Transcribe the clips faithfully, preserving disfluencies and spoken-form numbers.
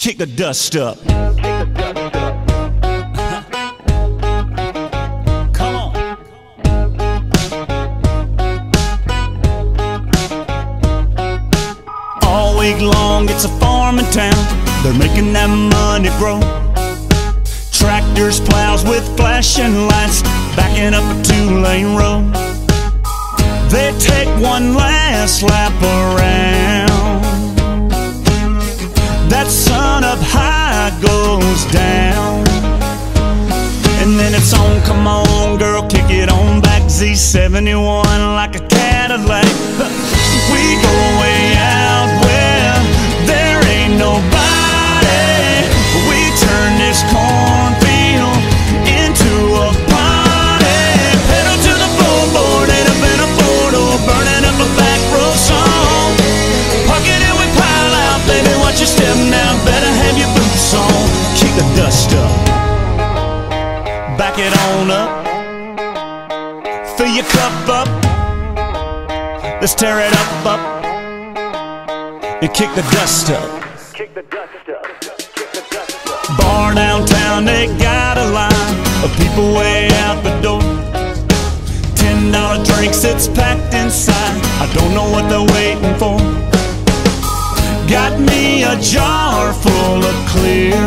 kick the dust up. Come on. All week long it's a farming town. They're making that money grow. Tractors, plows with flashing lights, backing up a two-lane road. They take one last lap around. That sun up high goes down, and then it's on, come on girl, kick it on back. Z seventy-one like a Cadillac. We go way out where there ain't nobody. We turn this cornfield into a party. Pedal to the floorboard, head up in a four-door, burning up a back row song. Park it and we pile out, baby, watch your step now. Better have your boots on. Kick the dust up, back it on up, fill your cup up. Let's tear it up, up, and kick the dust up. Kick the dust up. Kick the dust up. Bar downtown, they got a line of people way out the door. Ten dollar drinks, it's packed inside. I don't know what they're waiting for. Got me a jar full of clear,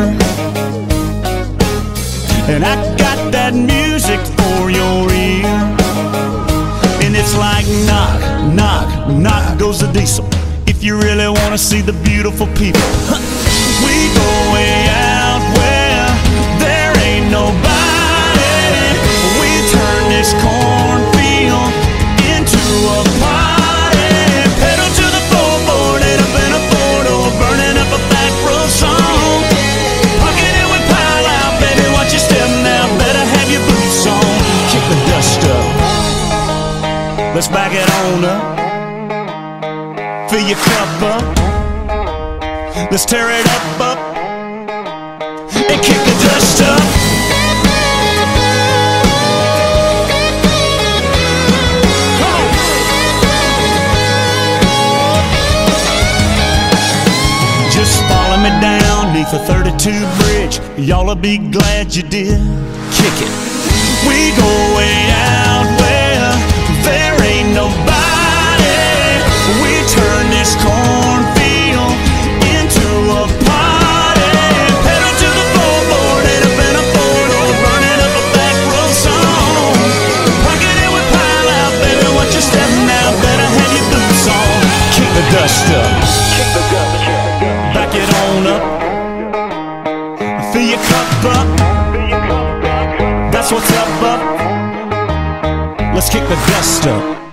and I got that music for your ear. And it's like knock, knock, knock goes the diesel. If you really wanna see the beautiful people, we go way out where there ain't nobody. We turn this cornfield into a party. Pedal to the floorboard, head up in a four-door, burning up a back row song. Park it and we pile out, baby, watch your step now. Better have your boots on. Kick the dust up, let's back it on up, fill your cup up. Let's tear it up, up, and kick the dust up. Come on. Just follow me down neath the thirty-two bridge. Y'all'll be glad you did. Kick it. We go way out where there ain't nobody. We turn this cornfield into a party. Pedal to the floorboard, head up in a four-door, burning up a back row song. Park it and we pile out, baby, watch your step now. Better have your boots on. Kick the dust up, Kick the dust up. back it on up, fill your cup up. That's what's up, up. Let's kick the dust up.